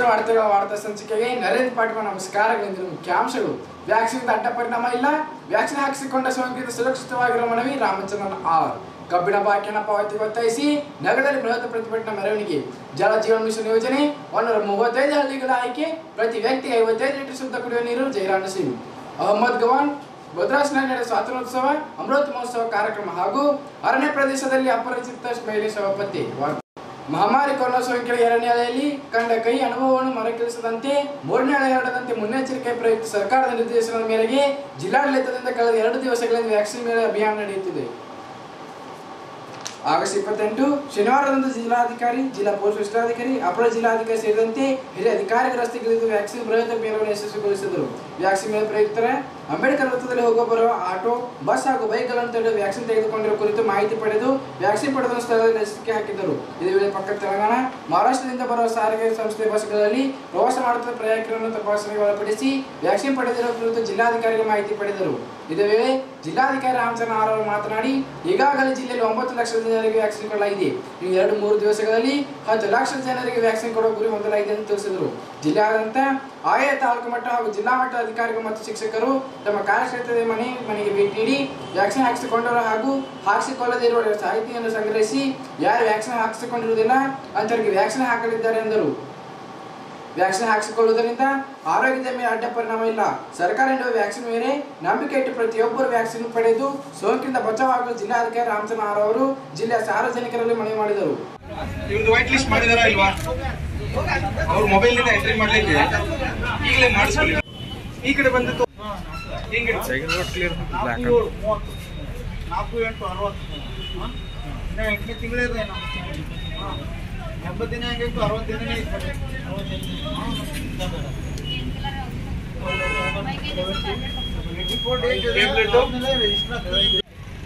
ವಾರ್ತೆಗಳ ವಾರ್ತಾ ಸಂಚಿಕೆಗೆ ನರೇಂದ್ರ ಪಾಟೀಲ್ ನಮಸ್ಕಾರಗಳಿಂದ ಮುಖ್ಯಾಂಶಗಳು. ವ್ಯಾಕ್ಸಿನ್ ಅಡ್ಡ ಪರಿಣಾಮ ಇಲ್ಲ, ವ್ಯಾಕ್ಸಿನ್ ಹಾಕಿಸಿಕೊಂಡ ಸೋಂಕಿತ ಸುರಕ್ಷಿತವಾಗಿರುವ ಮನವಿ ರಾಮಚಂದ್ರನ್ ಆರ್. ಕಬ್ಬಿಣ ಬಾಕಿಯನ್ನು ಪಾವತಿಗೆ ಒತ್ತಾಯಿಸಿ ನಗರದಲ್ಲಿ ಬೃಹತ್ ಪ್ರತಿಭಟನಾ ಮೆರವಣಿಗೆ. ಜಲ ಜೀವನ ಮಿಷನ್ ಯೋಜನೆ 135 ಹಳ್ಳಿಗಳ ಆಯ್ಕೆ, ಪ್ರತಿ ವ್ಯಕ್ತಿಗೆ 55 ಲೀಟರ್ ಶುದ್ಧ ಕುಡಿಯುವ ನೀರು. ಜೈರಾಣ ಸಿಂಗ್ ಅಹಮದ್ ಗವಾನ್ ಭದ್ರಾಸನಲ್ಲಿ ನಡೆದ ಸ್ವಾತಂತ್ರ್ಯೋತ್ಸವ ಅಮೃತ ಮಹೋತ್ಸವ ಕಾರ್ಯಕ್ರಮ ಹಾಗೂ ಅರಣ್ಯ ಪ್ರದೇಶದಲ್ಲಿ ಅಪರಿಚಿತ ಮಹಿಳೆ ಶವ ಪತ್ತೆ. ಮಹಾಮಾರಿ ಕೊರೋನಾ ಸೋಂಕಿನ 2ನೇ ಅಲೆಯಲ್ಲಿ ಕಂಡ ಕೈ ಅನುಭವವನ್ನು ಮರುಕಳಿಸದಂತೆ 3ನೇ ಅಲೆ ಹರಡದಂತೆ ಮುನ್ನೆಚ್ಚರಿಕೆ ಪ್ರಯುಕ್ತ ಸರ್ಕಾರದ ನಿರ್ದೇಶನದ ಮೇರೆಗೆ ಜಿಲ್ಲಾಡಳಿತದಿಂದ ಕಳೆದ 2 ದಿವಸಗಳಿಂದ ವ್ಯಾಕ್ಸಿನ್ ಮೇಲೆ ಅಭಿಯಾನ ನಡೆಯುತ್ತಿದೆ. ಆಗಸ್ಟ್ 28 ಶನಿವಾರದಂದು ಜಿಲ್ಲಾಧಿಕಾರಿ, ಜಿಲ್ಲಾ ಪೊಲೀಸ್ ವರಿಷ್ಠಾಧಿಕಾರಿ, ಅಪರ ಜಿಲ್ಲಾಧಿಕಾರಿ ಸೇರಿದಂತೆ ಹಿರಿಯ ಅಧಿಕಾರಿಗಳು ರಸ್ತೆಗಿಳಿದು ವ್ಯಾಕ್ಸಿನ್ ಬೃಹತ್ ಅಭಿಯಾನವನ್ನು ಯಶಸ್ವಿಗೊಳಿಸಿದರು. ವ್ಯಾಕ್ಸಿನ್ ಮೇಲೆ ಪ್ರಯುಕ್ತರ ಅಂಬೇಡ್ಕರ್ ವೃತ್ತದಲ್ಲಿ ಹೋಗುವ ಬರುವ ಆಟೋ, ಬಸ್ ಹಾಗೂ ಬೈಕ್ಗಳನ್ನು ತಡೆದು ವ್ಯಾಕ್ಸಿನ್ ತೆಗೆದುಕೊಂಡಿರುವ ಕುರಿತು ಮಾಹಿತಿ ಪಡೆದು ವ್ಯಾಕ್ಸಿನ್ ಪಡೆದ ಸ್ಥಳದಲ್ಲಿ ಲಸಿಕೆ ಹಾಕಿದ್ದರು. ಇದೇ ವೇಳೆ ಪಕ್ಕದ ತೆಲಂಗಾಣ, ಮಹಾರಾಷ್ಟ್ರದಿಂದ ಬರುವ ಸಾರಿಗೆ ಸಂಸ್ಥೆ ಬಸ್ಗಳಲ್ಲಿ ಪ್ರವಾಸ ಮಾಡುತ್ತಿದ್ದ ಪ್ರಯಾಣಿಕರನ್ನು ತಪಾಸಣೆಗೆ ಒಳಪಡಿಸಿ ವ್ಯಾಕ್ಸಿನ್ ಪಡೆದಿರುವ ಕುರಿತು ಜಿಲ್ಲಾಧಿಕಾರಿಗೆ ಮಾಹಿತಿ ಪಡೆದರು. ಇದೇ ವೇಳೆ ಜಿಲ್ಲಾಧಿಕಾರಿ ರಾಮಚಂದ್ರ ಆರ್ ಅವರು ಮಾತನಾಡಿ, ಈಗಾಗಲೇ ಜಿಲ್ಲೆಯಲ್ಲಿ 9 ಲಕ್ಷ ಜನರಿಗೆ ವ್ಯಾಕ್ಸಿನ್ ಕೊಡಲಾಗಿದೆ. ಇನ್ನು 2-3 ದಿವಸಗಳಲ್ಲಿ 10 ಲಕ್ಷ ಜನರಿಗೆ ವ್ಯಾಕ್ಸಿನ್ ಕೊಡುವ ಗುರಿ ಹೊಂದಲಾಗಿದೆ ಎಂದು ತಿಳಿಸಿದರು. ಜಿಲ್ಲೆಯಾದ್ಯಂತ ಆಯಾ ತಾಲೂಕು ಮಟ್ಟ ಹಾಗೂ ಜಿಲ್ಲಾ ಮಟ್ಟ ಅಧಿಕಾರಿಗಳು ಮತ್ತು ಶಿಕ್ಷಕರು ತಮ್ಮ ಕಾರ್ಯಕ್ಷೇತ್ರದ ಮನೆಗೆ ಭೇಟಿ ನೀಡಿ ವ್ಯಾಕ್ಸಿನ್ ಹಾಕಿಸಿಕೊಂಡವರು ಹಾಗೂ ಹಾಕಿಸಿಕೊಳ್ಳದಿರುವ ಸಾಹಿತಿಯನ್ನು ಸಂಗ್ರಹಿಸಿ ಯಾರು ವ್ಯಾಕ್ಸಿನ್ ಹಾಕಿಸಿಕೊಂಡಿರುವುದಿಲ್ಲ ಅಂತವರಿಗೆ ವ್ಯಾಕ್ಸಿನ್ ಹಾಕಲಿದ್ದಾರೆ ಎಂದರು. ವ್ಯಾಕ್ಸಿನ್ ಹಾಕಿಸಿಕೊಳ್ಳುವುದರಿಂದ ಆರೋಗ್ಯದ ಮೇಲೆ ಅಡ್ಡ ಪರಿಣಾಮ ಇಲ್ಲ. ಸರ್ಕಾರ ನೀಡುವ ವ್ಯಾಕ್ಸಿನ್ ಮೇಲೆ ನಂಬಿಕೆ ಇಟ್ಟು ಪ್ರತಿಯೊಬ್ಬರು ವ್ಯಾಕ್ಸಿನ್ ಪಡೆದು ಸೋಂಕಿನಿಂದ ಬಚಾವಾಗಲು ಜಿಲ್ಲಾಧಿಕಾರಿ ರಾಮಚಂದ್ರ ಆರ್ ಅವರು ಜಿಲ್ಲೆಯ ಸಾರ್ವಜನಿಕರಲ್ಲಿ ಮನವಿ ಮಾಡಿದರು. ಇವ್ರದ್ದು ವೈಟ್ ಲಿಸ್ಟ್ ಮಾಡಿದಾರಾ ಇಲ್ವಾ? ಅವ್ರ ಮೊಬೈಲ್ ನಿಂದ ಎಂಟ್ರಿ ಮಾಡ್ಲಿಕ್ಕೆ ಈಗಲೇ ಮಾಡಿಸ್ಕೊಳ್ಳಿ. ಈ ಕಡೆ ಬಂದಿತ್ತು 8ನೇ ತಿಂಗಳೇನು 80 ದಿನ ಹೆಂಗಿತ್ತು, 60 ದಿನ ರಿಜಿಸ್ಟರ್.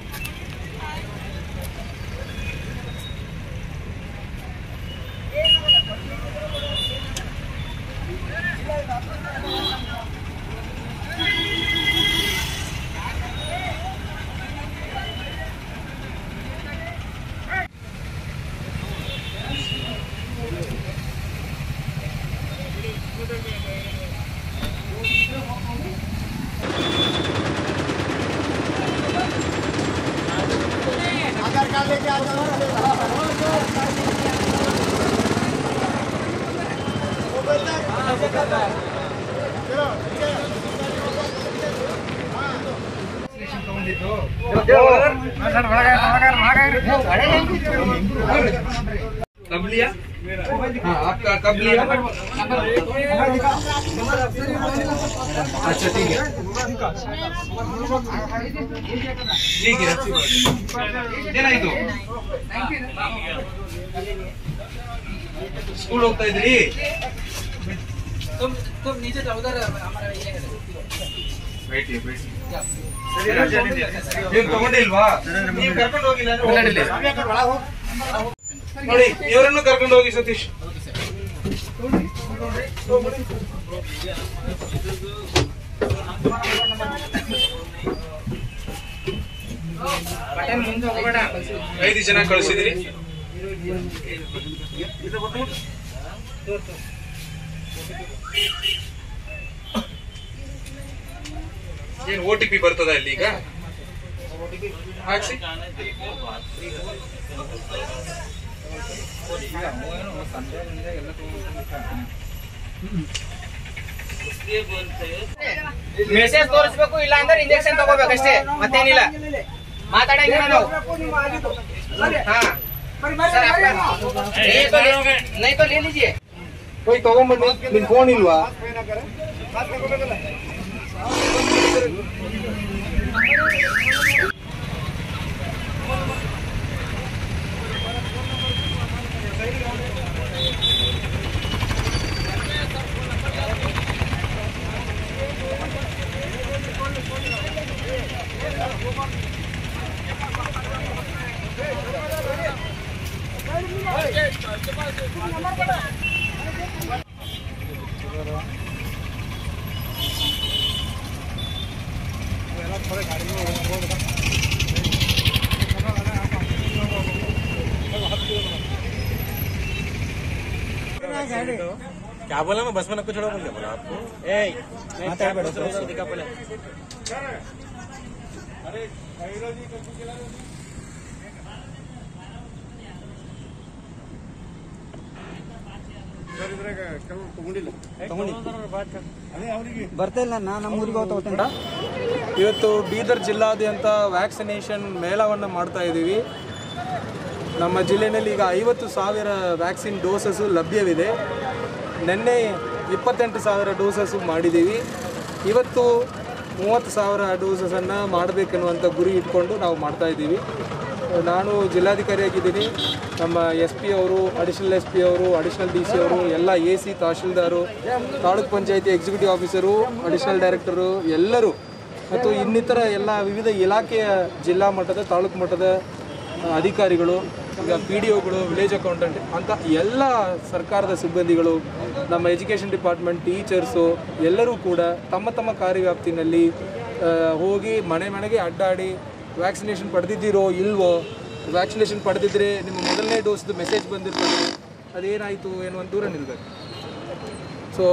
आधार कार्ड लेके आ जाओ. कब लिया? हाँ, आपका कब लिया? अच्छा ठीक है, ठीक है, अच्छी बात है. नहीं तो स्कूल होता इधरी. तुम नीचे जाओ, उधर हमारा ये है. बैठिए ನೀವು ತಗೊಂಡಿಲ್ವಾ? ನೀವು ಕರ್ಕೊಂಡು ಹೋಗಿಲ್ಲ ನೋಡಿ, ಇವರನ್ನು ಕರ್ಕೊಂಡು ಹೋಗಿ ಸತೀಶ್. ಮುಂದೆ ಹೋಗಬೇಡ. 5 ಜನ ಕಳಿಸಿದ್ರಿ. ಏನು OTP ಬರ್ತದ ಇಲ್ಲಿ ಈಗ? ಹಾಕ್ಸಿ. ಮೆಸೇಜ್ ತೋರಿಸಬೇಕು, ಇಲ್ಲ ಅಂದ್ರೆ ಇಂಜೆಕ್ಷನ್ ತಗೋಬೇಕಷ್ಟೇ, ಮತ್ತೇನಿಲ್ಲ. ಮಾತಾಡಂಗಿಲ್ಲ ನಾವು. ಹಾ ಸರ್, नहीं तो ले लीजिए. ಹೋಗಿ ತಗೊಂಡ್ಬನ್ನಿ. ನಿನ್ ಫೋನ್ ಇಲ್ವಾ? क्या बोला मैं बस में नक्को छोड़ा बोल क्या बोला आपको दिखा बोले ಬರ್ತಾ ಇಲ್ಲ ನಮ್ಮ ಊರಿಗೆ ಹೋಗ್ತಾ. ಇವತ್ತು ಬೀದರ್ ಜಿಲ್ಲಾದ್ಯಂತ ವ್ಯಾಕ್ಸಿನೇಷನ್ ಮೇಳವನ್ನು ಮಾಡ್ತಾ ಇದ್ದೀವಿ. ನಮ್ಮ ಜಿಲ್ಲೆಯಲ್ಲಿ ಈಗ 50,000 ವ್ಯಾಕ್ಸಿನ್ ಡೋಸಸ್ಸು ಲಭ್ಯವಿದೆ. ನಿನ್ನೆ 28,000 ಡೋಸಸ್ಸು ಮಾಡಿದ್ದೀವಿ. ಇವತ್ತು 30,000 ಡೋಸಸನ್ನು ಮಾಡಬೇಕೆನ್ನುವಂಥ ಗುರಿ ಇಟ್ಕೊಂಡು ನಾವು ಮಾಡ್ತಾ ಇದ್ದೀವಿ. ನಾನು ಜಿಲ್ಲಾಧಿಕಾರಿಯಾಗಿದ್ದೀನಿ. ನಮ್ಮ SP ಅವರು, ಅಡಿಷನಲ್ SP ಅವರು, ಅಡಿಷನಲ್ DC ಅವರು, ಎಲ್ಲ AC, ತಹಶೀಲ್ದಾರು, ತಾಲೂಕ್ ಪಂಚಾಯತಿ ಎಕ್ಸಿಕ್ಯೂಟಿವ್ ಆಫೀಸರು, ಅಡಿಷನಲ್ ಡೈರೆಕ್ಟರು ಎಲ್ಲರೂ ಮತ್ತು ಇನ್ನಿತರ ಎಲ್ಲ ವಿವಿಧ ಇಲಾಖೆಯ ಜಿಲ್ಲಾ ಮಟ್ಟದ ತಾಲೂಕು ಮಟ್ಟದ ಅಧಿಕಾರಿಗಳು, ಈಗ PDOಗಳು, ವಿಲೇಜ್ ಅಕೌಂಟೆಂಟ್ ಅಂತ ಎಲ್ಲ ಸರ್ಕಾರದ ಸಿಬ್ಬಂದಿಗಳು, ನಮ್ಮ ಎಜುಕೇಷನ್ ಡಿಪಾರ್ಟ್ಮೆಂಟ್ ಟೀಚರ್ಸು ಎಲ್ಲರೂ ಕೂಡ ತಮ್ಮ ತಮ್ಮ ಕಾರ್ಯವ್ಯಾಪ್ತಿನಲ್ಲಿ ಹೋಗಿ ಮನೆ ಮನೆಗೆ ಅಡ್ಡಾಡಿ ವ್ಯಾಕ್ಸಿನೇಷನ್ ಪಡೆದಿದ್ದೀರೋ ಇಲ್ವೋ, ವ್ಯಾಕ್ಸಿನೇಷನ್ ಪಡೆದಿದ್ದರೆ ನಿಮ್ಮ ಮೊದಲನೇ ಡೋಸ್ದು ಮೆಸೇಜ್ ಬಂದಿರ್ತದೆ, ಅದೇನಾಯಿತು ಏನು ಅಂತ ದೂರ ನಿಲ್ಲಬೇಕು. ಸೊ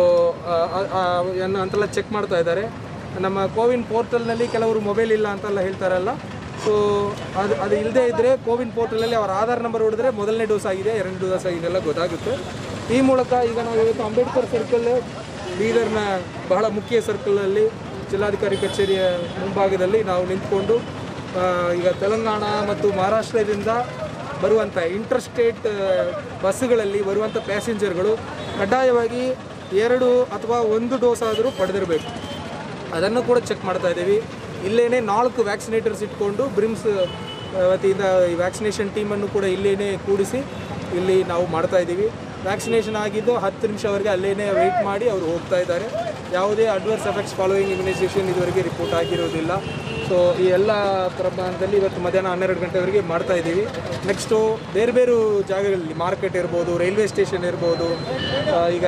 ಅಂತೆಲ್ಲ ಚೆಕ್ ಮಾಡ್ತಾ ಇದ್ದಾರೆ. ನಮ್ಮ ಕೋವಿನ್ ಪೋರ್ಟಲ್ನಲ್ಲಿ ಕೆಲವರು ಮೊಬೈಲ್ ಇಲ್ಲ ಅಂತೆಲ್ಲ ಹೇಳ್ತಾರಲ್ಲ, ಸೊ ಅದು ಇಲ್ಲದೇ ಇದ್ದರೆ ಕೋವಿನ್ ಪೋರ್ಟಲಲ್ಲಿ ಅವರ ಆಧಾರ್ ನಂಬರ್ ಹೊಡೆದ್ರೆ ಮೊದಲನೇ ಡೋಸ್ ಆಗಿದೆ, 2 ಡೋಸ್ ಆಗಿದೆ ಎಲ್ಲ ಗೊತ್ತಾಗುತ್ತೆ. ಈ ಮೂಲಕ ಈಗ ನಾವು ಇವತ್ತು ಅಂಬೇಡ್ಕರ್ ಸರ್ಕಲ್, ಬೀದರ್ನ ಬಹಳ ಮುಖ್ಯ ಸರ್ಕಲಲ್ಲಿ ಜಿಲ್ಲಾಧಿಕಾರಿ ಕಚೇರಿಯ ಮುಂಭಾಗದಲ್ಲಿ ನಾವು ನಿಂತ್ಕೊಂಡು ಈಗ ತೆಲಂಗಾಣ ಮತ್ತು ಮಹಾರಾಷ್ಟ್ರದಿಂದ ಬರುವಂಥ ಇಂಟರ್ ಸ್ಟೇಟ್ ಬಸ್ಸುಗಳಲ್ಲಿ ಬರುವಂಥ ಪ್ಯಾಸೆಂಜರ್ಗಳು ಕಡ್ಡಾಯವಾಗಿ 2 ಅಥವಾ 1 ಡೋಸ್ ಆದರೂ ಪಡೆದಿರಬೇಕು. ಅದನ್ನು ಕೂಡ ಚೆಕ್ ಮಾಡ್ತಾ ಇದ್ದೀವಿ. ಇಲ್ಲೇನೇ 4 ವ್ಯಾಕ್ಸಿನೇಟರ್ಸ್ ಇಟ್ಕೊಂಡು ಬ್ರಿಮ್ಸ್ ವತಿಯಿಂದ ಈ ವ್ಯಾಕ್ಸಿನೇಷನ್ ಟೀಮನ್ನು ಕೂಡ ಇಲ್ಲೇನೇ ಕೂಡಿಸಿ ಇಲ್ಲಿ ನಾವು ಮಾಡ್ತಾ ಇದ್ದೀವಿ. ವ್ಯಾಕ್ಸಿನೇಷನ್ ಆಗಿದ್ದು 10 ನಿಮಿಷವರೆಗೆ ಅಲ್ಲೇನೇ ವೆಯ್ಟ್ ಮಾಡಿ ಅವರು ಹೋಗ್ತಾ ಇದ್ದಾರೆ. ಯಾವುದೇ ಅಡ್ವರ್ಸ್ ಎಫೆಕ್ಟ್ಸ್ ಫಾಲೋಯಿಂಗ್ ಇಮ್ಯುನೈಸೇಷನ್ ಇದುವರೆಗೆ ರಿಪೋರ್ಟ್ ಆಗಿರೋದಿಲ್ಲ. ಸೊ ಈ ಎಲ್ಲ ಪ್ರಮಾಣದಲ್ಲಿ ಇವತ್ತು ಮಧ್ಯಾಹ್ನ 12 ಗಂಟೆವರೆಗೆ ಮಾಡ್ತಾ ಇದ್ದೀವಿ. ನೆಕ್ಸ್ಟು ಬೇರೆ ಬೇರೆ ಜಾಗಗಳಲ್ಲಿ ಮಾರ್ಕೆಟ್ ಇರ್ಬೋದು, ರೈಲ್ವೆ ಸ್ಟೇಷನ್ ಇರ್ಬೋದು, ಈಗ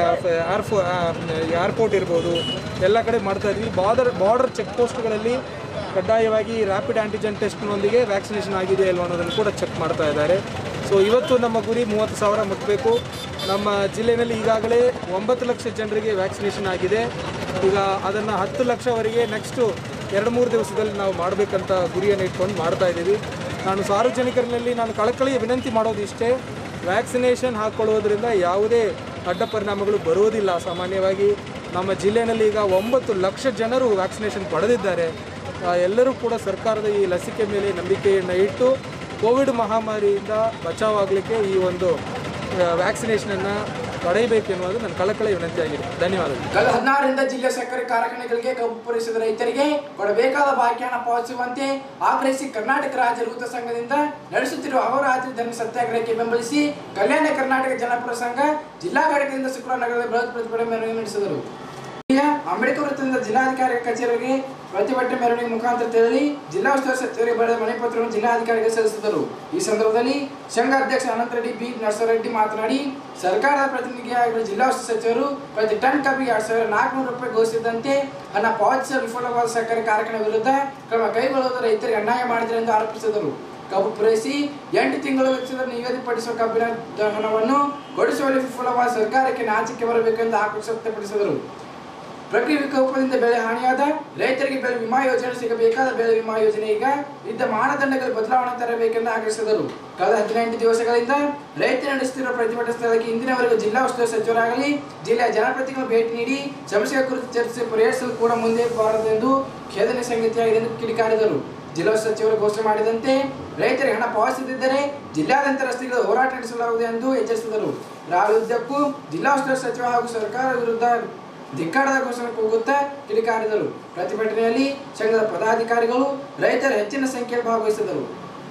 ಏರ್ಪೋರ್ಟ್ ಇರ್ಬೋದು, ಎಲ್ಲ ಕಡೆ ಮಾಡ್ತಾ ಇದ್ವಿ. ಬಾರ್ಡರ್ ಚೆಕ್ ಪೋಸ್ಟ್ಗಳಲ್ಲಿ ಕಡ್ಡಾಯವಾಗಿ ರ್ಯಾಪಿಡ್ ಆ್ಯಂಟಿಜೆನ್ ಟೆಸ್ಟ್ನೊಂದಿಗೆ ವ್ಯಾಕ್ಸಿನೇಷನ್ ಆಗಿದೆ ಅಲ್ವ ಅನ್ನೋದನ್ನು ಕೂಡ ಚೆಕ್ ಮಾಡ್ತಾ ಇದ್ದಾರೆ. ಸೊ ಇವತ್ತು ನಮ್ಮ ಗುರಿ 30,000 ಮುಟ್ಟಬೇಕು. ನಮ್ಮ ಜಿಲ್ಲೆಯಲ್ಲಿ ಈಗಾಗಲೇ 9 ಲಕ್ಷ ಜನರಿಗೆ ವ್ಯಾಕ್ಸಿನೇಷನ್ ಆಗಿದೆ. ಈಗ ಅದನ್ನು 10 ಲಕ್ಷವರೆಗೆ ನೆಕ್ಸ್ಟು 2-3 ದಿವಸದಲ್ಲಿ ನಾವು ಮಾಡಬೇಕಂತ ಗುರಿಯನ್ನು ಇಟ್ಕೊಂಡು ಮಾಡ್ತಾ ಇದ್ದೀವಿ. ನಾನು ಸಾರ್ವಜನಿಕರಲ್ಲಿ ಕಳಕಳಿಯ ವಿನಂತಿ ಮಾಡೋದು ಇಷ್ಟೇ, ವ್ಯಾಕ್ಸಿನೇಷನ್ ಹಾಕ್ಕೊಳ್ಳೋದ್ರಿಂದ ಯಾವುದೇ ಅಡ್ಡ ಪರಿಣಾಮಗಳು ಬರುವುದಿಲ್ಲ. ಸಾಮಾನ್ಯವಾಗಿ ನಮ್ಮ ಜಿಲ್ಲೆಯಲ್ಲಿ ಈಗ 9 ಲಕ್ಷ ಜನರು ವ್ಯಾಕ್ಸಿನೇಷನ್ ಪಡೆದಿದ್ದಾರೆ. ಎಲ್ಲರೂ ಕೂಡ ಸರ್ಕಾರದ ಈ ಲಸಿಕೆ ಮೇಲೆ ನಂಬಿಕೆಯನ್ನು ಇಟ್ಟು ಕೋವಿಡ್ ಮಹಾಮಾರಿಯಿಂದ ಬಚಾವಾಗಲಿಕ್ಕೆ ಈ ಒಂದು ವ್ಯಾಕ್ಸಿನೇಷನನ್ನು ಪಡೆಯಬೇಕೆನ್ನುವುದು ನನ್ನ ಕಳಕಳಿಯ ವಿನಂತಿಯಾಗಿದೆ. ಧನ್ಯವಾದಗಳು. ಕಳೆದ 16ರಿಂದ ಜಿಲ್ಲೆಯ ಸಕ್ಕರೆ ಕಾರ್ಖಾನೆಗಳಿಗೆ ಕಬ್ಬು ಪೂರೈಸಿದ ರೈತರಿಗೆ ಕೊಡಬೇಕಾದ ಬಾಕಿ ಹಣ ಪಾವತಿಸುವಂತೆ ಆಗ್ರಹಿಸಿ ಕರ್ನಾಟಕ ರಾಜ್ಯ ರೈತ ಸಂಘದಿಂದ ನಡೆಸುತ್ತಿರುವ ಅಹೋರಾತ್ರಿ ಧರಣಿ ಸತ್ಯಾಗ್ರಹಕ್ಕೆ ಬೆಂಬಲಿಸಿ ಕಲ್ಯಾಣ ಕರ್ನಾಟಕ ಜನಪರ ಸಂಘ ಜಿಲ್ಲಾ ಘಟಕದಿಂದ ಶುಕ್ರವಾರ ನಗರದ ಬೃಹತ್ ಪ್ರತಿಭಟನೆ ಮೆರವಣಿಗೆ ನಡೆಸಿದರು. ಅಂಬೇಡ್ಕರ್ ವೃತ್ತದಿಂದ ಜಿಲ್ಲಾಧಿಕಾರಿ ಕಚೇರಿಗೆ ಪ್ರತಿಭಟನೆ ಮೆರವಣಿಗೆ ಮುಖಾಂತರ ತೆರಳಿ ಜಿಲ್ಲಾ ಉಸ್ತುವಾರಿ ಸಚಿವರಿಗೆ ಬರೆದ ಮನವಿ ಪತ್ರವನ್ನು ಜಿಲ್ಲಾಧಿಕಾರಿಗೆ ಸಲ್ಲಿಸಿದರು. ಈ ಸಂದರ್ಭದಲ್ಲಿ ಸಂಘ ಅಧ್ಯಕ್ಷ ಅನಂತ ರೆಡ್ಡಿ ಬಿ ನರಸರೆಡ್ಡಿ ಮಾತನಾಡಿ, ಸರ್ಕಾರದ ಪ್ರತಿನಿಧಿಯಾಗಿರುವ ಜಿಲ್ಲಾ ಉಸ್ತುವಾರಿ ಸಚಿವರು ಪ್ರತಿ ಟನ್ ಕಬ್ಬಿಗೆ 2,400 ರೂಪಾಯಿ ಘೋಷಿಸಿದಂತೆ ಹಣ ಪಾವತಿಸಲು ವಿಫಲವಾದ ಸಕ್ಕರೆ ಕಾರ್ಖಾನೆ ವಿರುದ್ಧ ಕ್ರಮ ಕೈಗೊಳ್ಳುವುದು ರೈತರಿಗೆ ಅನ್ಯಾಯ ಮಾಡಿದೆ ಎಂದು ಆರೋಪಿಸಿದರು. ಕಬ್ಬು ಪೂರೈಸಿ 8 ತಿಂಗಳು ವೆಚ್ಚದ ನಿಗದಿಪಡಿಸುವ ಕಬ್ಬಿನ ಹಣವನ್ನು ಕೊಡಿಸುವಲ್ಲಿ ವಿಫಲವಾದ ಸರ್ಕಾರಕ್ಕೆ ನಾಚಿಕೆ ಬರಬೇಕೆಂದು ಆಕ್ರೋಶ ವ್ಯಕ್ತಪಡಿಸಿದರು. ಪ್ರಕೃತಿ ವಿಕೋಪದಿಂದ ಬೆಳೆ ಹಾನಿಯಾದ ರೈತರಿಗೆ ಬೆಳೆ ವಿಮಾ ಯೋಜನೆ ಸಿಗಬೇಕಾದ ಬೆಳೆ ವಿಮಾ ಯೋಜನೆ ಈಗ ಇದ್ದ ಮಾನದಂಡಗಳಲ್ಲಿ ಬದಲಾವಣೆ ತರಬೇಕೆಂದು ಆಗ್ರಹಿಸಿದರು. ಕಳೆದ 18 ದಿವಸಗಳಿಂದ ರೈತರು ನಡೆಸುತ್ತಿರುವ ಪ್ರತಿಭಟನಾ ಸ್ಥಳಕ್ಕೆ ಇಂದಿನವರೆಗೂ ಜಿಲ್ಲಾ ಉಸ್ತುವಾರಿ ಸಚಿವರಾಗಲಿ ಜಿಲ್ಲೆಯ ಜನಪ್ರತಿನಿಧಿಗಳು ಭೇಟಿ ನೀಡಿ ಸಮಸ್ಯೆಗಳ ಕುರಿತು ಚರ್ಚಿಸಿ ಪರಿಹರಿಸಲು ಕೂಡ ಮುಂದೆ ಬಾರದೆಂದು ಖೇದನೆ ಸಂಗತಿಯಾಗಿದೆ ಎಂದು ಕಿಡಿಕಾರಿದರು. ಜಿಲ್ಲಾ ಸಚಿವರು ಘೋಷಣೆ ಮಾಡಿದಂತೆ ರೈತರಿಗೆ ಹಣ ಪಾವತಿಸದಿದ್ದರೆ ಜಿಲ್ಲಾದ್ಯಂತ ರಸ್ತೆಗಳು ಹೋರಾಟ ನಡೆಸಲಾಗುವುದು ಎಂದು ಎಚ್ಚರಿಸಿದರು. ರಾಹುಲ್ ಉದ್ದಕ್ಕೂ ಜಿಲ್ಲಾ ಉಸ್ತುವಾರಿ ಸಚಿವ ಹಾಗೂ ಸರ್ಕಾರ ವಿರುದ್ಧ ಧಿಕ್ಕಾರದ ಘೋಷಣೆ ಕೂಗುತ್ತಾ ಕಿಡಿಕಾರಿದರು. ಪ್ರತಿಭಟನೆಯಲ್ಲಿ ಸಂಘದ ಪದಾಧಿಕಾರಿಗಳು ರೈತರ ಹೆಚ್ಚಿನ ಸಂಖ್ಯೆಯಲ್ಲಿ ಭಾಗವಹಿಸಿದರು.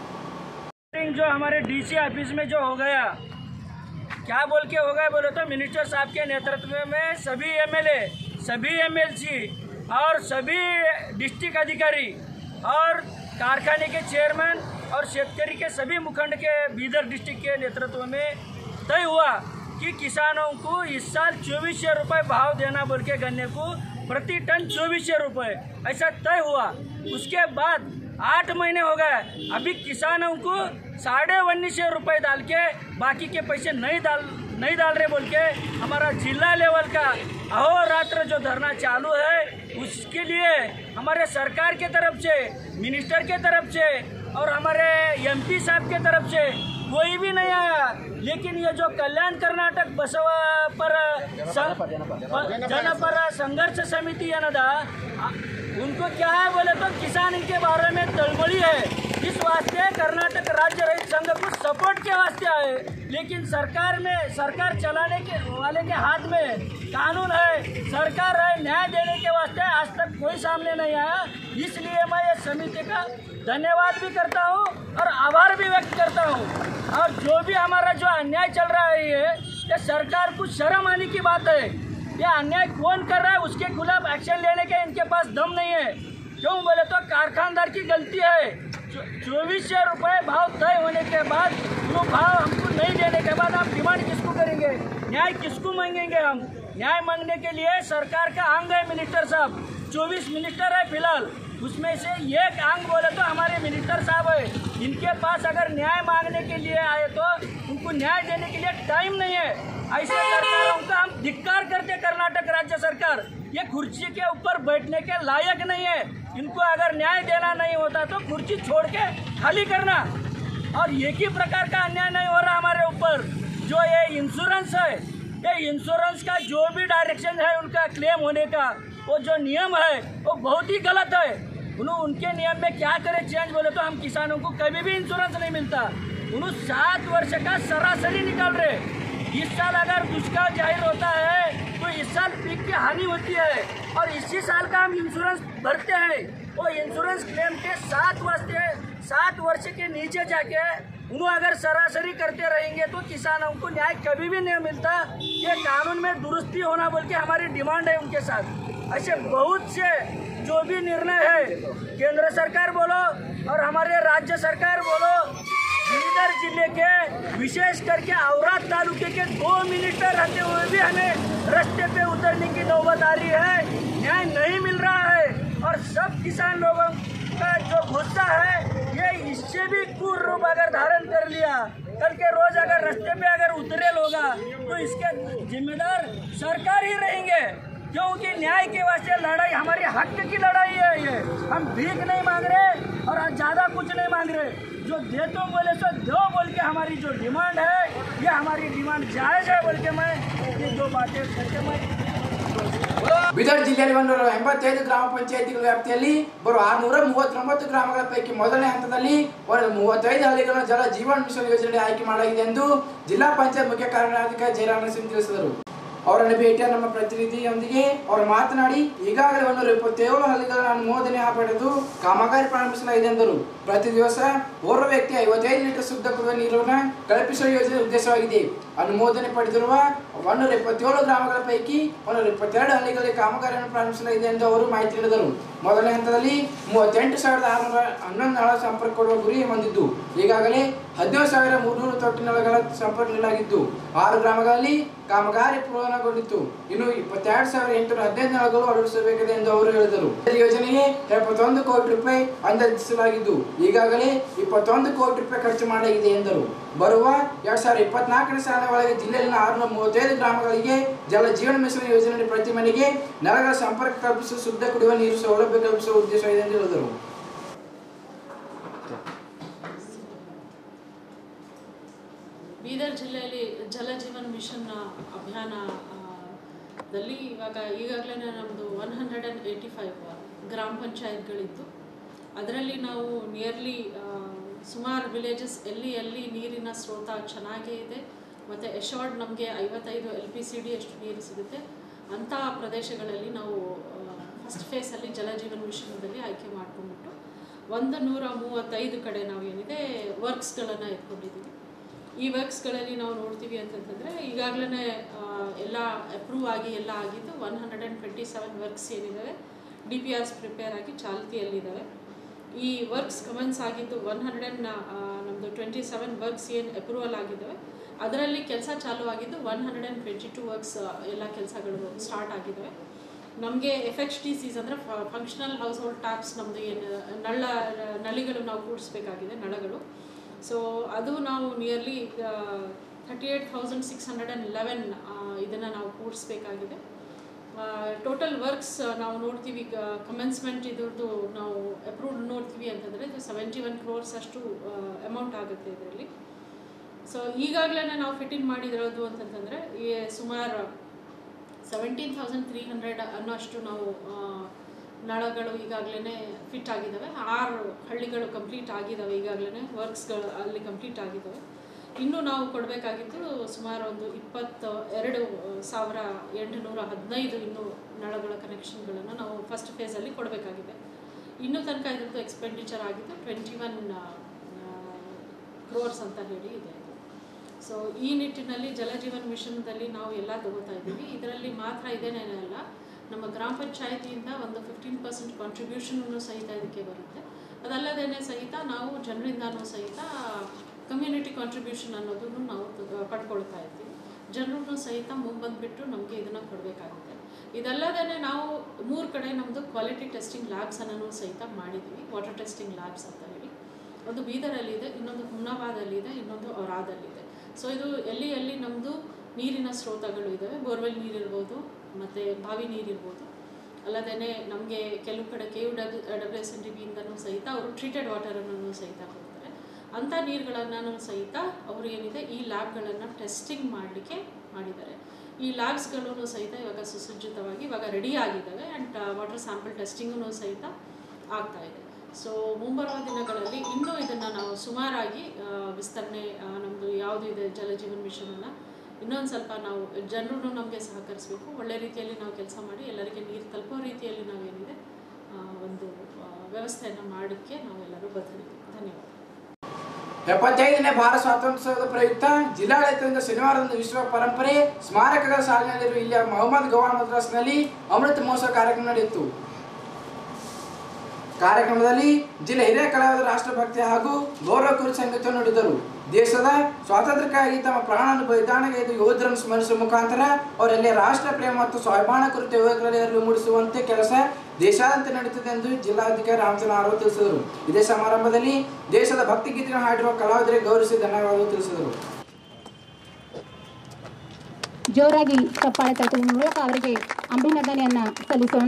जो हमारे DC ऑफिस में जो हो गया, क्या बोल के हो गया बोले तो मिनिस्टर साहब के नेतृत्व में सभी MLA, सभी MLC और सभी डिस्ट्रिक्ट अधिकारी और कारखाने के चेयरमैन और शेतकरी के सभी मुखंड के बीदर डिस्ट्रिक्ट के नेतृत्व में तय हुआ कि किसानों को इस साल 2400 रुपये भाव देना बोल के गन्ने को प्रति टन 2400 रुपये ऐसा तय हुआ। उसके बाद 8 महीने हो गए, अभी किसानों को 1950 रुपये डाल के बाकी के पैसे नहीं नहीं डाल रहे बोल के हमारा जिला लेवल का अहोरात्र जो धरना चालू है, उसके लिए हमारे सरकार के तरफ से, मिनिस्टर के तरफ से और हमारे MP साहब के तरफ से कोई भी नहीं आया। लेकिन ये जो कल्याण कर्नाटक बसवापर जनपर संघर्ष समिति है ना, उनको क्या है बोले तो किसान इनके बारे में तड़मड़ी है, इस वास्ते कर्नाटक राज्य रहित संघ को सपोर्ट के वास्ते आए। लेकिन सरकार चलाने के वाले के हाथ में कानून है, सरकार है, न्याय देने के वास्ते आज तक कोई सामने नहीं आया। इसलिए मैं ये समिति का धन्यवाद भी करता हूँ और आभार भी व्यक्त करता हूँ। और जो भी हमारा जो अन्याय चल रहा है ये सरकार को शर्म आने की बात है। ये अन्याय कौन कर रहा है उसके खिलाफ एक्शन लेने के इनके पास दम नहीं है। क्यों बोले तो कारखानदार की गलती है। 2400 रुपये भाव तय होने के बाद वो भाव हमको नहीं देने के बाद हम डिमांड किसको करेंगे, न्याय किसको मांगेंगे? हम न्याय मांगने के लिए सरकार का अंग है मिनिस्टर साहब, 24 मिनिस्टर है फिलहाल, उसमें से एक अंग बोले तो हमारे मिनिस्टर साहब है। इनके पास अगर न्याय मांगने के लिए आए तो उनको न्याय देने के लिए टाइम नहीं है। ऐसे सरकारों का हम धिक्कार करते। कर्नाटक राज्य सरकार ये कुर्सी के ऊपर बैठने के लायक नहीं है। इनको अगर न्याय देना नहीं होता तो कुर्सी छोड़ के खाली करना। और एक ही प्रकार का अन्याय नहीं हो रहा हमारे ऊपर। जो ये इंश्योरेंस है, ये इंश्योरेंस का जो भी डायरेक्शन है उनका क्लेम होने का, वो जो नियम है वो बहुत ही गलत है। उनके नियम में क्या करे चेंज बोले तो हम किसानों को कभी भी इंश्योरेंस नहीं मिलता। उन्होंने 7 वर्ष का सरासरी निकाल रहे। इस साल अगर दुष्काल जाहिर होता है तो इस साल पीक की हानि होती है और इसी साल का हम इंश्योरेंस भरते हैं। वो इंश्योरेंस क्लेम के 7 वर्ष के नीचे जाके उन्होंने अगर सरासरी करते रहेंगे तो किसानों को न्याय कभी भी नहीं मिलता। ये कानून में दुरुस्ती होना बोल के हमारी डिमांड है उनके साथ। ऐसे बहुत से जो भी निर्णय है, केंद्र सरकार बोलो और हमारे राज्य सरकार बोलो, बीदर जिले के विशेष करके औराद तालुके के 2 मिनिस्टर रहते हुए भी हमें रास्ते पे उतरने की नौबत आ रही है। न्याय नहीं मिल रहा है और सब किसान लोगों का जो गुस्सा है ये इससे भी क्रूर रूप अगर धारण कर लिया, कल के रोज अगर रास्ते पे अगर उतरे लोग तो इसके जिम्मेदार सरकार ही रहेंगे। क्योंकि न्याय के वास्ते लड़ाई हमारी हक की लड़ाई है। ये हम भीख नहीं मांग रहे और ज़्यादा कुछ नहीं मांग रहे। जो दे तो बोले सो दो बोल के हमारी जो डिमांड है ये हमारी डिमांड जायज़ है बोल के मैं ये 2 बातें करके मैं ಬೀದರ್ ಜಿಲ್ಲೆಯಲ್ಲಿ 185 ಗ್ರಾಮ ಪಂಚಾಯಿತಿಗಳ ವ್ಯಾಪ್ತಿಯಲ್ಲಿ ಬರುವ 639 ಗ್ರಾಮಗಳ ಪೈಕಿ ಮೊದಲನೇ ಹಂತದಲ್ಲಿ 35 ಹಳ್ಳಿಗಳನ್ನು ಜಲ ಜೀವನ್ ಮಿಷನ್ ಯೋಜನೆಗೆ ಆಯ್ಕೆ ಮಾಡಲಾಗಿದೆ ಎಂದು ಜಿಲ್ಲಾ ಪಂಚಾಯತ್ ಮುಖ್ಯ ಕಾರ್ಯನಿರ್ವಾಹಕ ಜಯರಾಮ್ ಸಿಂಗ್ ತಿಳಿಸಿದರು। ಅವರನ್ನು ಭೇಟಿಯ ನಮ್ಮ ಪ್ರತಿನಿಧಿಯೊಂದಿಗೆ ಅವರು ಮಾತನಾಡಿ ಈಗಾಗಲೇ 127 ಹಳ್ಳಿಗಳನ್ನು ಅನುಮೋದನೆ ಪಡೆದು ಕಾಮಗಾರಿ ಪ್ರಾರಂಭಿಸಲಾಗಿದೆ ಎಂದರು। ಪ್ರತಿ ದಿವಸ ಓರ್ವ ವ್ಯಕ್ತಿ 55 ಲೀಟರ್ ಶುದ್ಧ ಕುಡಿಯುವ ನೀರನ್ನು ಕಲ್ಪಿಸುವ ಯೋಜನೆ ಉದ್ದೇಶವಾಗಿದೆ। ಅನುಮೋದನೆ ಪಡೆದಿರುವ 127 ಗ್ರಾಮಗಳ ಪೈಕಿ 122 ಹಳ್ಳಿಗಳಿಗೆ ಕಾಮಗಾರಿಯನ್ನು ಪ್ರಾರಂಭಿಸಲಾಗಿದೆ ಎಂದು ಅವರು ಮಾಹಿತಿ ನೀಡಿದರು। ಮೊದಲನೇ ಹಂತದಲ್ಲಿ 38,611 ನಳ ಸಂಪರ್ಕ ಕೊಡುವ ಗುರಿ ಹೊಂದಿದ್ದು ಈಗಾಗಲೇ 17,300 ತೊಟ್ಟಿ ನಳಗಳ ಸಂಪರ್ಕ ನೀಡಲಾಗಿದ್ದು 6 ಗ್ರಾಮಗಳಲ್ಲಿ ಕಾಮಗಾರಿ ಪೂರ್ಣಗೊಂಡಿತ್ತು। ಇನ್ನು 22,815 ನಳಗಳು ಅಳವಡಿಸಬೇಕಿದೆ ಎಂದು ಅವರು ಹೇಳಿದರು। ಯೋಜನೆಗೆ 71 ಕೋಟಿ ರೂಪಾಯಿ ಅಂದಾಜಿಸಲಾಗಿದ್ದು ಈಗಾಗಲೇ 21 ಕೋಟಿ ರೂಪಾಯಿ ಖರ್ಚು ಮಾಡಲಾಗಿದೆ ಎಂದರು। ಬರುವ 2024ನೇ ಸಾಲಿನ ಒಳಗೆ ಜಿಲ್ಲೆಯಲ್ಲಿನ 635 ಗ್ರಾಮಗಳಿಗೆ ಜಲ ಜೀವನ ಮಿಷನ್ ಯೋಜನೆ ಪ್ರತಿ ಮನೆಗೆ ನಳಗಳ ಸಂಪರ್ಕ ಕಲ್ಪಿಸುವ ಶುದ್ಧ ಕುಡಿಯುವ ನೀರು ಸೌಲಭ್ಯ ಕಲ್ಪಿಸುವ ಉದ್ದೇಶವಿದೆ ಎಂದು ಹೇಳಿದರು। ಬೀದರ್ ಜಿಲ್ಲೆಯಲ್ಲಿ ಜಲ ಜೀವನ್ ಮಿಷನ್ ಅಭಿಯಾನದಲ್ಲಿ ಈಗಾಗಲೇ ನಮ್ಮದು 185 ಗ್ರಾಮ ಪಂಚಾಯತ್ಗಳಿತ್ತು। ಅದರಲ್ಲಿ ನಾವು ನಿಯರ್ಲಿ ಸುಮಾರು ವಿಲೇಜಸ್ ಎಲ್ಲಿ ನೀರಿನ ಸ್ರೋತ ಚೆನ್ನಾಗೇ ಇದೆ ಮತ್ತು ಎಶೋರ್ಡ್ ನಮಗೆ 55 LPCD ಅಷ್ಟು ನೀರು ಸಿಗುತ್ತೆ ಅಂಥ ಪ್ರದೇಶಗಳಲ್ಲಿ ನಾವು ಫಸ್ಟ್ ಫೇಸಲ್ಲಿ ಜಲಜೀವನ್ ಮಿಷನ್ದಲ್ಲಿ ಆಯ್ಕೆ ಮಾಡಿಕೊಂಡ್ಬಿಟ್ಟು 135 ಕಡೆ ನಾವು ಏನಿದೆ ವರ್ಕ್ಸ್ಗಳನ್ನು ಎತ್ಕೊಂಡಿದ್ದೀವಿ। ಈ ವರ್ಕ್ಸ್ಗಳಲ್ಲಿ ನಾವು ನೋಡ್ತೀವಿ ಅಂತಂತಂದರೆ ಈಗಾಗಲೇ ಎಲ್ಲ ಅಪ್ರೂವ್ ಆಗಿ ಎಲ್ಲ ಆಗಿದ್ದು 127 ವರ್ಕ್ಸ್ ಏನಿದ್ದಾವೆ DPRs ಪ್ರಿಪೇರ್ ಆಗಿ ಚಾಲ್ತಿಯಲ್ಲಿದ್ದಾವೆ। ಈ ವರ್ಕ್ಸ್ ಕಮೆನ್ಸ್ ಆಗಿದ್ದು ನಮ್ಮದು 27 ವರ್ಕ್ಸ್ ಏನು ಅಪ್ರೂವಲ್ ಆಗಿದ್ದಾವೆ ಅದರಲ್ಲಿ ಕೆಲಸ ಚಾಲೂ ಆಗಿದ್ದು 122 ವರ್ಕ್ಸ್ ಎಲ್ಲ ಕೆಲಸಗಳು ಸ್ಟಾರ್ಟ್ ಆಗಿದ್ದಾವೆ। ನಮಗೆ FHTCs ಅಂದರೆ ಫಂಕ್ಷನಲ್ ಹೌಸ್ ಹೋಲ್ಡ್ ಟ್ಯಾಪ್ಸ್ ನಮ್ಮದು ಏನು ನಳಿಗಳು ನಾವು ಕೂಡಿಸ್ಬೇಕಾಗಿದೆ ನಳಗಳು। ಸೊ ಅದು ನಾವು ನಿಯರ್ಲಿ 38,611 ಇದನ್ನು ನಾವು ಕೂಡಿಸ್ಬೇಕಾಗಿದೆ. ಟೋಟಲ್ ವರ್ಕ್ಸ್ ನಾವು ನೋಡ್ತೀವಿ, ಕಮೆನ್ಸ್ಮೆಂಟ್ ಇದ್ರದ್ದು ನಾವು ಅಪ್ರೂವ್ಡ್ ನೋಡ್ತೀವಿ ಅಂತಂದರೆ ಇದು 71 crores ಅಷ್ಟು ಅಮೌಂಟ್ ಆಗುತ್ತೆ ಇದರಲ್ಲಿ. ಸೊ ಈಗಾಗಲೇ ನಾವು ಫಿಟ್ ಇನ್ ಮಾಡಿದಿರೋದು ಅಂತಂತಂದರೆ ಸುಮಾರು 17,300 ಅನ್ನೋಷ್ಟು ನಾವು ನಳಗಳು ಈಗಾಗಲೇ ಫಿಟ್ ಆಗಿದ್ದಾವೆ. 6 ಹಳ್ಳಿಗಳು ಕಂಪ್ಲೀಟ್ ಆಗಿದ್ದಾವೆ, ಈಗಾಗಲೇ ವರ್ಕ್ಸ್ಗಳು ಅಲ್ಲಿ ಕಂಪ್ಲೀಟ್ ಆಗಿದ್ದಾವೆ. ಇನ್ನೂ ನಾವು ಕೊಡಬೇಕಾಗಿದ್ದು ಸುಮಾರು ಒಂದು 22,815 ಇನ್ನೂ ನಳಗಳ ಕನೆಕ್ಷನ್ಗಳನ್ನು ನಾವು ಫಸ್ಟ್ ಫೇಸಲ್ಲಿ ಕೊಡಬೇಕಾಗಿದೆ. ಇನ್ನೂ ತನಕ ಇದ್ರದ್ದು ಎಕ್ಸ್ಪೆಂಡಿಚರ್ ಆಗಿದ್ದು 21 crores ಅಂತ ಹೇಳಿ ಇದೆ. ಸೊ ಈ ನಿಟ್ಟಿನಲ್ಲಿ ಜಲಜೀವನ್ ಮಿಷನ್ದಲ್ಲಿ ನಾವು ಎಲ್ಲ ತಗೋತಾ ಇದ್ದೀವಿ. ಇದರಲ್ಲಿ ಮಾತ್ರ ಇದೇನೇ ಅಲ್ಲ, ನಮ್ಮ ಗ್ರಾಮ ಪಂಚಾಯತಿಯಿಂದ ಒಂದು 15% ಕಾಂಟ್ರಿಬ್ಯೂಷನನ್ನು ಸಹಿತ ಇದಕ್ಕೆ ಬರುತ್ತೆ. ಅದಲ್ಲದೇ ಸಹಿತ ನಾವು ಜನರಿಂದನೂ ಸಹಿತ ಕಮ್ಯುನಿಟಿ ಕಾಂಟ್ರಿಬ್ಯೂಷನ್ ಅನ್ನೋದನ್ನು ನಾವು ಪಡ್ಕೊಳ್ತಾ ಇದ್ದೀವಿ. ಜನರನ್ನು ಸಹಿತ ಬಂದುಬಿಟ್ಟು ನಮಗೆ ಇದನ್ನು ಕೊಡಬೇಕಾಗುತ್ತೆ. ಇದಲ್ಲದೇ ನಾವು 3 ಕಡೆ ನಮ್ಮದು ಕ್ವಾಲಿಟಿ ಟೆಸ್ಟಿಂಗ್ ಲ್ಯಾಬ್ಸನ್ನು ಸಹಿತ ಮಾಡಿದ್ದೀವಿ, ವಾಟರ್ ಟೆಸ್ಟಿಂಗ್ ಲ್ಯಾಬ್ಸ್ ಅಂತ ಹೇಳಿ. ಒಂದು ಬೀದರಲ್ಲಿದೆ, ಇನ್ನೊಂದು ಹುಮ್ನಾಬಾದಲ್ಲಿದೆ, ಇನ್ನೊಂದು ಔರಾದಲ್ಲಿದೆ. ಸೊ ಇದು ಎಲ್ಲಿ ನಮ್ಮದು ನೀರಿನ ಸ್ರೋತಗಳು ಇದ್ದಾವೆ, ಬೋರ್ವೆಲ್ ನೀರಿರ್ಬೋದು ಮತ್ತು ಬಾವಿ ನೀರಿರ್ಬೋದು. ಅಲ್ಲದೇ ನಮಗೆ ಕೆಲವು ಕಡೆ KUWSNDBಯಿಂದನೂ ಸಹಿತ ಅವರು ಟ್ರೀಟೆಡ್ ವಾಟರನ್ನು ಸಹಿತ ಕೊಡ್ತಾರೆ. ಅಂಥ ನೀರುಗಳನ್ನು ಸಹಿತ ಅವರು ಏನಿದೆ ಈ ಲ್ಯಾಬ್ಗಳನ್ನು ಟೆಸ್ಟಿಂಗ್ ಮಾಡಲಿಕ್ಕೆ ಮಾಡಿದ್ದಾರೆ. ಈ ಲ್ಯಾಬ್ಸ್ಗಳೂ ಸಹಿತ ಇವಾಗ ಸುಸಜ್ಜಿತವಾಗಿ ಇವಾಗ ರೆಡಿ ಆಗಿದ್ದಾವೆ. ಆ್ಯಂಡ್ ವಾಟರ್ ಸ್ಯಾಂಪಲ್ ಟೆಸ್ಟಿಂಗೂ ಸಹಿತ ಆಗ್ತಾಯಿದೆ. ಸೊ ಮುಂಬರುವ ದಿನಗಳಲ್ಲಿ ಇನ್ನೂ ಇದನ್ನು ನಾವು ಸುಮಾರಾಗಿ ವಿಸ್ತರಣೆ ನಮ್ಮದು ಯಾವುದು ಇದೆ ಜಲಜೀವನ್ ಮಿಷನನ್ನು ಇನ್ನೊಂದು ಸ್ವಲ್ಪ ನಾವು ಜನರು ನಮಗೆ ಸಹಕರಿಸಬೇಕು. ಒಳ್ಳೆ ರೀತಿಯಲ್ಲಿ ನಾವು ಕೆಲಸ ಮಾಡಿ ಎಲ್ಲರಿಗೆ ನೀರು ತಲುಪೋ ರೀತಿಯಲ್ಲಿ ನಾವೇನಿದೆ ಒಂದು ವ್ಯವಸ್ಥೆಯನ್ನು ಮಾಡೋಕ್ಕೆ ನಾವೆಲ್ಲರೂ ಬದ್ಧರಿದ್ದೀವಿ. ಧನ್ಯವಾದ. 75ನೇ ಭಾರತ ಸ್ವಾತಂತ್ರ್ಯೋತ್ಸವದ ಪ್ರಯುಕ್ತ ಜಿಲ್ಲಾಡಳಿತದಿಂದ ಶನಿವಾರದಂದು ವಿಶ್ವ ಪರಂಪರೆ ಸ್ಮಾರಕಗಳ ಸಾಲಿನಲ್ಲಿರುವ ಇಲ್ಲಿಯ ಮೊಹಮ್ಮದ್ ಗವಾನ್ ಮದ್ರಾಸ್ನಲ್ಲಿ ಅಮೃತ ಮಹೋತ್ಸವ ಕಾರ್ಯಕ್ರಮ ನಡೆಯಿತು. ಕಾರ್ಯಕ್ರಮದಲ್ಲಿ ಜಿಲ್ಲೆ ಹಿರಿಯ ಕಲಾವಿದರು ರಾಷ್ಟ್ರಭಕ್ತಿ ಹಾಗೂ ಗೌರವ ಕುರಿತ ಸಂಗೀತವನ್ನು ನುಡಿದರು. ದೇಶದ ಸ್ವಾತಂತ್ರ್ಯಕ್ಕಾಗಿ ತಮ್ಮ ಪ್ರಾಣವನ್ನು ಬಲಿದಾನಗೈದು ಯೋಧರನ್ನು ಸ್ಮರಿಸುವ ಮುಖಾಂತರ ಅವರಲ್ಲಿ ರಾಷ್ಟ್ರ ಪ್ರೇಮ ಮತ್ತು ಸ್ವಾಭಿಮಾನ ಕುರಿತ ಯುವಕರಲ್ಲಿ ಅರಿವು ಮೂಡಿಸುವಂತೆ ಕೆಲಸ ದೇಶಾದ್ಯಂತ ನಡೀತದೆ ಎಂದು ಜಿಲ್ಲಾಧಿಕಾರಿ ರಾಮಚಂದ್ರ ಆರವ್ ತಿಳಿಸಿದರು. ಇದೇ ಸಮಾರಂಭದಲ್ಲಿ ದೇಶದ ಭಕ್ತಿಗೀತೆಗಳನ್ನು ಹಾಡಿರುವ ಕಲಾವಿದರಿಗೆ ಗೌರವಿಸಿ ಧನ್ಯವಾದ ತಿಳಿಸಿದರು. ಜೋರಾಗಿ ಚಪ್ಪಾಳೆ ತಟ್ಟುವ ಮೂಲಕ ಅವರಿಗೆ ಅಭಿನಂದನೆಯನ್ನ ಸಲ್ಲಿಸೋಣ.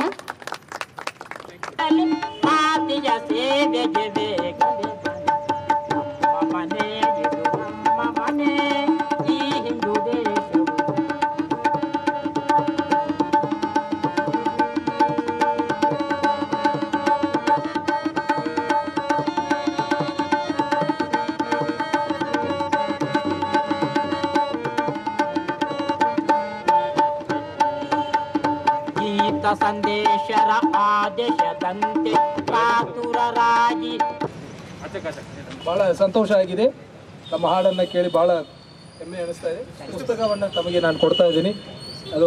ಸಂದೇಶರ ಆದೇಶದಂತೆ ಕಾತುರರಾಗಿ ಬಹಳ ಸಂತೋಷ ಆಗಿದೆ. ನಮ್ಮ ಹಾಡನ್ನು ಕೇಳಿ ಬಹಳ ಹೆಮ್ಮೆ ಅನಿಸ್ತಾ ಇದೆ. ಪುಸ್ತಕವನ್ನು ತಮಗೆ ನಾನು ಕೊಡ್ತಾ ಇದ್ದೀನಿ. ಅದು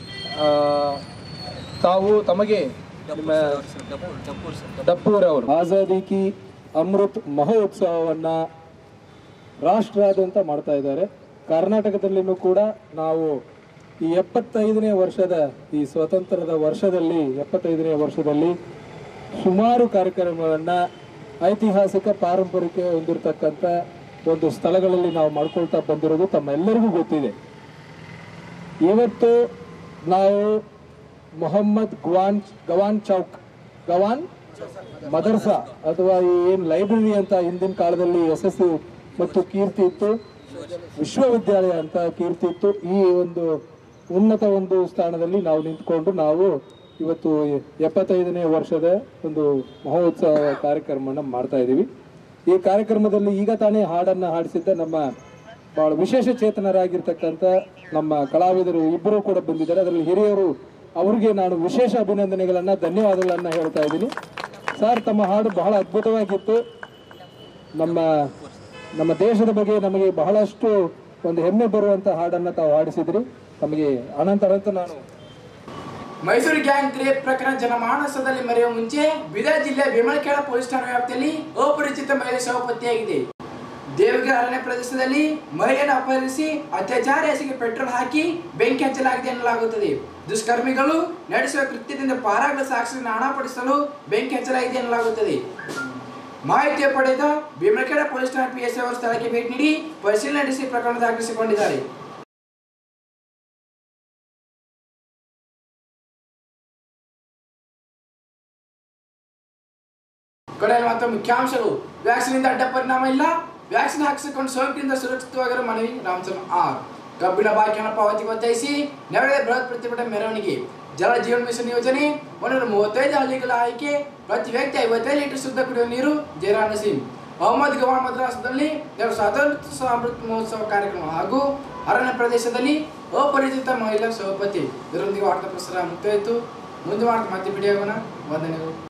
ತಮಗೆ ನಿಮ್ಮ ದಪ್ಪೂರ್ ಅವರು ಆಜಾದಿ ಕಿ ಅಮೃತ್ ಮಹೋತ್ಸವವನ್ನು ರಾಷ್ಟ್ರಾದ್ಯಂತ ಮಾಡ್ತಾ ಇದ್ದಾರೆ. ಕರ್ನಾಟಕದಲ್ಲಿನೂ ಕೂಡ ನಾವು ಈ 75ನೇ ವರ್ಷದ ಈ ಸ್ವಾತಂತ್ರ್ಯದ ವರ್ಷದಲ್ಲಿ 75ನೇ ವರ್ಷದಲ್ಲಿ ಸುಮಾರು ಕಾರ್ಯಕ್ರಮಗಳನ್ನು ಐತಿಹಾಸಿಕ ಪಾರಂಪರಿಕ ಹೊಂದಿರತಕ್ಕಂಥ ಒಂದು ಸ್ಥಳಗಳಲ್ಲಿ ನಾವು ಮಾಡ್ಕೊಳ್ತಾ ಬಂದಿರೋದು ತಮ್ಮೆಲ್ಲರಿಗೂ ಗೊತ್ತಿದೆ. ಇವತ್ತು ನಾವು ಮೊಹಮ್ಮದ್ ಗವಾನ್ ಚೌಕ್ ಗವಾನ್ ಮದರ್ಸಾ ಅಥವಾ ಏನು ಲೈಬ್ರರಿ ಅಂತ ಹಿಂದಿನ ಕಾಲದಲ್ಲಿ ಯಶಸ್ಸು ಮತ್ತು ಕೀರ್ತಿ ಇತ್ತು, ವಿಶ್ವವಿದ್ಯಾಲಯ ಅಂತ ಕೀರ್ತಿ ಇತ್ತು. ಈ ಒಂದು ಉನ್ನತ ಒಂದು ಸ್ಥಾನದಲ್ಲಿ ನಾವು ನಿಂತ್ಕೊಂಡು ನಾವು ಇವತ್ತು 75ನೇ ವರ್ಷದ ಒಂದು ಮಹೋತ್ಸವ ಕಾರ್ಯಕ್ರಮವನ್ನು ಮಾಡ್ತಾ ಇದ್ದೀವಿ. ಈ ಕಾರ್ಯಕ್ರಮದಲ್ಲಿ ಈಗ ತಾನೇ ಹಾಡನ್ನು ಹಾಡಿಸಿದ್ದ ನಮ್ಮ ಭಾಳ ವಿಶೇಷ ಚೇತನರಾಗಿರ್ತಕ್ಕಂಥ ನಮ್ಮ ಕಲಾವಿದರು ಇಬ್ಬರು ಕೂಡ ಬಂದಿದ್ದಾರೆ. ಅದರಲ್ಲಿ ಹಿರಿಯರು, ಅವರಿಗೆ ನಾನು ವಿಶೇಷ ಅಭಿನಂದನೆಗಳನ್ನು ಧನ್ಯವಾದಗಳನ್ನು ಹೇಳ್ತಾ ಇದ್ದೀನಿ. ಸರ್, ತಮ್ಮ ಹಾಡು ಬಹಳ ಅದ್ಭುತವಾಗಿತ್ತು. ನಮ್ಮ ದೇಶದ ಬಗ್ಗೆ ನಮಗೆ ಬಹಳಷ್ಟು ಒಂದು ಹೆಮ್ಮೆ ಬರುವಂಥ ಹಾಡನ್ನು ತಾವು ಹಾಡಿಸಿದ್ರಿ. ತಮಗೆ ಅನಂತ ನಾನು ಮೈಸೂರು ಗ್ಯಾಂಗ್ ರೇಪ್ ಪ್ರಕರಣ ಜನಮಾನಸದಲ್ಲಿ ಮರೆಯುವ ಮುಂಚೆ ಬೀದರ್ ಜಿಲ್ಲೆಯ ಭೀಮಳಖೇಡ ಪೊಲೀಸ್ ಠಾಣಾ ವ್ಯಾಪ್ತಿಯಲ್ಲಿ ಅಪರಿಚಿತ ಮಹಿಳೆ ಶವ ಪತ್ತೆಯಾಗಿದೆ. ದೇವಗಿರಿ ಅರಣ್ಯ ಪ್ರದೇಶದಲ್ಲಿ ಮಹಿಳೆಯನ್ನು ಅಪಹರಿಸಿ ಅತ್ಯಾಚಾರ ಎಸಗಿ ಪೆಟ್ರೋಲ್ ಹಾಕಿ ಬೆಂಕಿ ಹಚ್ಚಲಾಗಿದೆ ಎನ್ನಲಾಗುತ್ತದೆ. ದುಷ್ಕರ್ಮಿಗಳು ನಡೆಸುವ ಕೃತ್ಯದಿಂದ ಪಾರಾಗಲು ಸಾಕ್ಷಿಯನ್ನು ಹಣಪಡಿಸಲು ಬೆಂಕಿ ಹಚ್ಚಲಾಗಿದೆ ಎನ್ನಲಾಗುತ್ತದೆ. ಮಾಹಿತಿ ಪಡೆದ ಭೀಮನಕೆರೆ ಪೊಲೀಸ್ ಠಾಣೆ ಪಿಎಸ್ಐ ಅವರು ಸ್ಥಳಕ್ಕೆ ಭೇಟಿ ನೀಡಿ ಪರಿಶೀಲನೆ ನಡೆಸಿ ಪ್ರಕರಣ ದಾಖಲಿಸಿಕೊಂಡಿದ್ದಾರೆ. ಕಡೆಯಲ್ಲಿ ಮತ್ತು ಮುಖ್ಯಾಂಶಗಳು. ವ್ಯಾಕ್ಸಿನ್ ಅಡ್ಡ ಪರಿಣಾಮ ಇಲ್ಲ, ವ್ಯಾಕ್ಸಿನ್ ಹಾಕಿಸಿಕೊಂಡು ಸೋಂಕಿನಿಂದ ಸುರಕ್ಷಿತವಾಗಿರುವ ಮನವಿ ರಾಮಚಂದ್ರ ಆರ್. ಕಬ್ಬಿನ ಬಾಕಿಯನ್ನು ಪಾವತಿಗೆ ಒತ್ತಾಯಿಸಿ ನಡೆದ ಬೃಹತ್ ಪ್ರತಿಭಟನೆ ಮೆರವಣಿಗೆ. ಜಲ ಜೀವನ ಮಿಷನ್ ಯೋಜನೆ 135 ಹಳ್ಳಿಗಳ ಆಯ್ಕೆ, ಪ್ರತಿ ವ್ಯಕ್ತಿ 55 ಲೀಟರ್ ಶುದ್ಧ ಕುಡಿಯುವ ನೀರು. ಜೈರಾನ್ ನಸೀಂ. ಮೊಹಮ್ಮದ್ ಗವಾನ್ ಮದ್ರಾಸದಲ್ಲಿ ಸ್ವಾತಂತ್ರ್ಯ ಅಮೃತ ಮಹೋತ್ಸವ ಕಾರ್ಯಕ್ರಮ ಹಾಗೂ ಅರಣ್ಯ ಪ್ರದೇಶದಲ್ಲಿ ಅಪರಿಚಿತ ಮಹಿಳಾ ಸಭಾಪತಿ. ಇದರೊಂದಿಗೆ ವಾರ್ತಾ ಪ್ರಸಾರ ಮುಕ್ತಾಯಿತು. ಮುಂದೆ ಮತ್ತೆ ಭೇಟಿಯಾಗೋಣ. ವಂದನೆಗಳು.